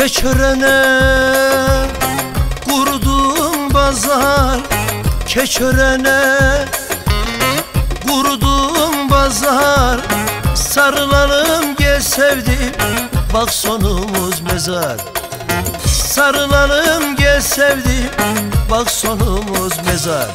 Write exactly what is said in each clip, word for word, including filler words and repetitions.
Keçörene kurdum bazar, keçörene kurdum bazar. Sarılalım gel sevdim, bak sonumuz mezar. Sarılalım gel sevdim, bak sonumuz mezar.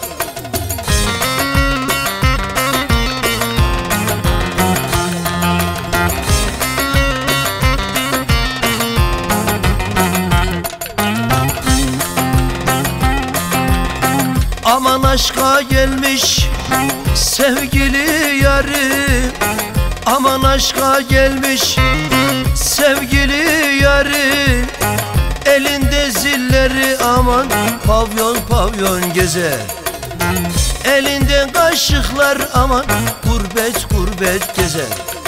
Aman aşka gelmiş sevgili yarim, aman aşka gelmiş sevgili yarim. Elinde zilleri aman pavyon pavyon gezer, elinde kaşıklar aman gurbet gurbet gezer.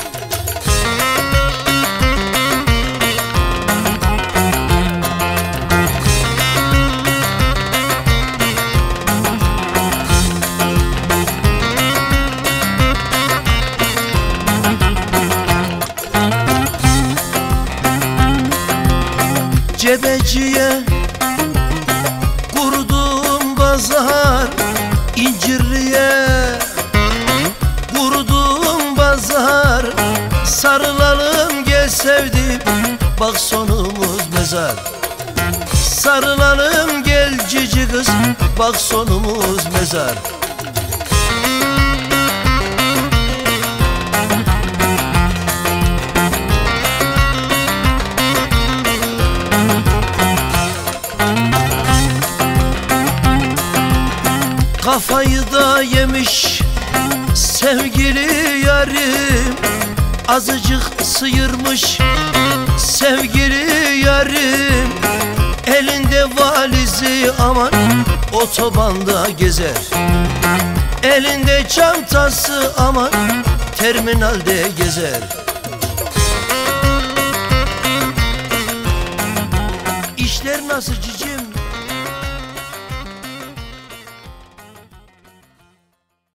Cebeciye kurdum bazar, İncirli'ye kurdum bazar. Sarılalım gel sevdim, bak sonumuz mezar. Sarılalım gel cici kız, bak sonumuz mezar. Kafayı da yemiş sevgili yarim, azıcık sıyırmış sevgili yarim. Elinde valizi aman otobanda gezer, elinde çantası aman terminalde gezer. İşler nasıl cicim?